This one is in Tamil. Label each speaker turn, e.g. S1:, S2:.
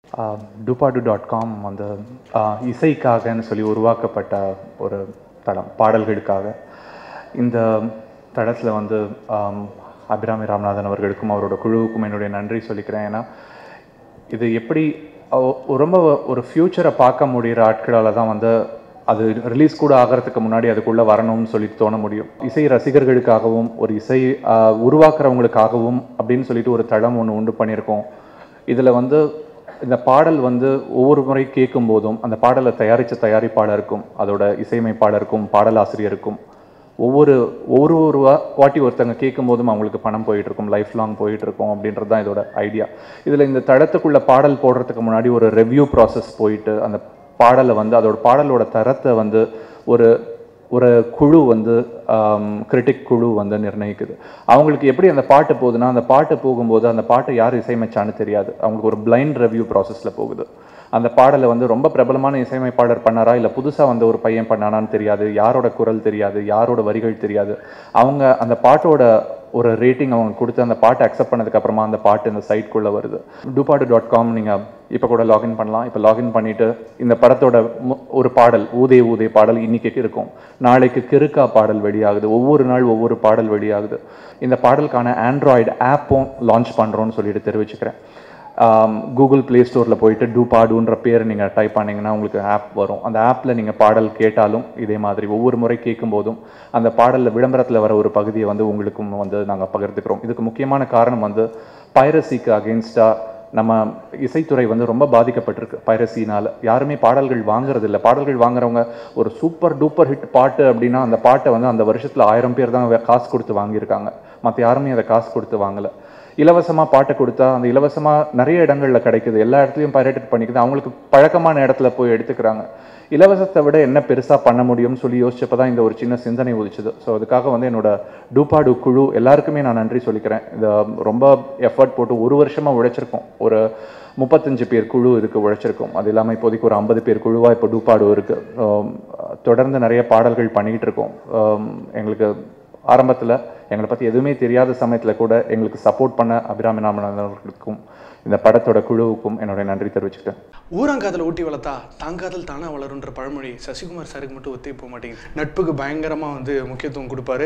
S1: dupa.com வந்து இசைக்காகன்னு சொல்லி உருவாக்கப்பட்ட ஒரு தளம், பாடல்களுக்காக. இந்த தளத்தில் வந்து அபிராமி ராமநாதன் அவர்களுக்கும் அவரோட குழுவுக்கும் என்னுடைய நன்றி சொல்லிக்கிறேன். ஏன்னா இது எப்படி ரொம்ப ஒரு ஃப்யூச்சரை பார்க்க முடிகிற ஆட்களால் தான் வந்து அது ரிலீஸ் கூட ஆகிறதுக்கு முன்னாடி அதுக்குள்ளே வரணும்னு சொல்லி தோண முடியும். இசை ரசிகர்களுக்காகவும் ஒரு இசை உருவாக்குறவங்களுக்காகவும் அப்படின்னு சொல்லிட்டு ஒரு தளம் ஒன்று உண்டு பண்ணியிருக்கோம். இதில் வந்து இந்த பாடல் வந்து ஒவ்வொரு முறை கேட்கும் போதும் அந்த பாடலை தயாரித்த தயாரிப்பாளருக்கும் அதோட இசையமைப்பாளருக்கும் பாடலாசிரியருக்கும் ஒவ்வொரு வாட்டி ஒருத்தங்க கேட்கும் போதும் அவங்களுக்கு பணம் போயிட்டுருக்கும், லைஃப் லாங் போயிட்டுருக்கும் அப்படின்றது தான் இதோட ஐடியா. இதில் இந்த தளத்துக்குள்ள பாடல் போடுறதுக்கு முன்னாடி ஒரு ரிவ்யூ ப்ராசஸ் போயிட்டு அந்த பாடலை வந்து அதோட பாடலோட தரத்தை வந்து ஒரு குழு வந்து கிரிட்டிக் குழு வந்து நிர்ணயிக்குது. அவங்களுக்கு எப்படி அந்த பாட்டு போகுதுன்னா, அந்த பாட்டு போகும்போது அந்த பாட்டை யார் இசையமைச்சான்னு தெரியாது. அவங்களுக்கு ஒரு பிளைண்ட் ரிவ்யூ ப்ராசஸில் போகுது. அந்த பாடலை வந்து ரொம்ப பிரபலமான இசையமைப்பாளர் பண்ணாரா இல்லை புதுசாக வந்து ஒரு பையன் பண்ணானான்னு தெரியாது, யாரோட குரல் தெரியாது, யாரோட வரிகள் தெரியாது. அவங்க அந்த பாட்டோட ஒரு ரேட்டிங் அவங்க கொடுத்து அந்த பாட்டை அக்செப்ட் பண்ணதுக்கப்புறமா அந்த பாட்டு இந்த சைட்குள்ளே வருது. dupa.com நீங்கள் இப்போ கூட லாகின் பண்ணலாம். இப்போ லாகின் பண்ணிவிட்டு இந்த படத்தோட ஒரு பாடல் ஊதே ஊதே பாடல் இன்றைக்கி இருக்கும், நாளைக்கு கிறுக்கா பாடல் வெளியாகுது, ஒவ்வொரு நாள் ஒவ்வொரு பாடல் வெளியாகுது. இந்த பாடலுக்கான ஆண்ட்ராய்டு ஆப்பும் லான்ச் பண்ணுறோன்னு சொல்லிட்டு தெரிவிச்சுக்கிறேன். கூகுள் ப்ளே ஸ்டோரில் போயிட்டு டூபாடுன்ற பேர் நீங்கள் டைப் பண்ணிங்கன்னா உங்களுக்கு ஆப் வரும். அந்த ஆப்பில் நீங்கள் பாடல் கேட்டாலும் இதே மாதிரி ஒவ்வொரு முறை கேட்கும்போதும் அந்த பாடலில் விளம்பரத்தில் வர ஒரு பகுதியை வந்து உங்களுக்கும் வந்து நாங்கள் பகிர்ந்துக்கிறோம். இதுக்கு முக்கியமான காரணம் வந்து பைரசிக்கு அகெயின்ஸ்டாக நம்ம இசைத்துறை வந்து ரொம்ப பாதிக்கப்பட்டிருக்கு. பைரசினால் யாருமே பாடல்கள் வாங்குறது இல்லை. பாடல்கள் வாங்குறவங்க ஒரு சூப்பர் டூப்பர் ஹிட் பாட்டு அப்படின்னா அந்த பாட்டை வந்து அந்த வருஷத்தில் 1000 பேர் தான் காசு கொடுத்து வாங்கியிருக்காங்க. மற்ற யாருமே அதை காசு கொடுத்து வாங்கலை. இலவசமாக பாட்டை கொடுத்தா அந்த இலவசமாக நிறைய இடங்களில் கிடைக்குது, எல்லா இடத்துலையும் பைரேட் பண்ணிக்குது, அவங்களுக்கு பழக்கமான இடத்துல போய் எடுத்துக்கிறாங்க. இலவசத்தை விட என்ன பெருசாக பண்ண முடியும்னு சொல்லி யோசிச்சப்போ தான் இந்த ஒரு சின்ன சிந்தனை உதிச்சுது. ஸோ அதுக்காக வந்து என்னோட டூபாடு குழு எல்லாருக்குமே நான் நன்றி சொல்லிக்கிறேன். இதை ரொம்ப எஃபர்ட் போட்டு ஒரு வருஷமாக உழைச்சிருக்கோம். ஒரு 35 பேர் குழு இதுக்கு உழைச்சிருக்கோம். அது இல்லாமல் இப்போதைக்கு ஒரு 50 பேர் குழுவாக இப்போ டூபாடு இருக்குது. தொடர்ந்து நிறைய பாடல்கள் பண்ணிக்கிட்டு இருக்கோம். எங்களுக்கு ஆரம்பத்தில் எங்களை பற்றி எதுவுமே தெரியாத சமயத்தில் கூட எங்களுக்கு சப்போர்ட் பண்ண அபிராமி ராமநாதன் அவர்களுக்கும் இந்த படத்தோட குழுவுக்கும் என்னுடைய நன்றி தெரிவிச்சுக்கிட்டேன்.
S2: ஊரங்காதல் ஊட்டி வளர்த்தா தாங்காதல் தானே வளருன்ற பழமொழி சசிகுமார் சாருக்கு மட்டும் ஒத்தி போக மாட்டேங்குது. நட்புக்கு பயங்கரமாக வந்து முக்கியத்துவம் கொடுப்பாரு.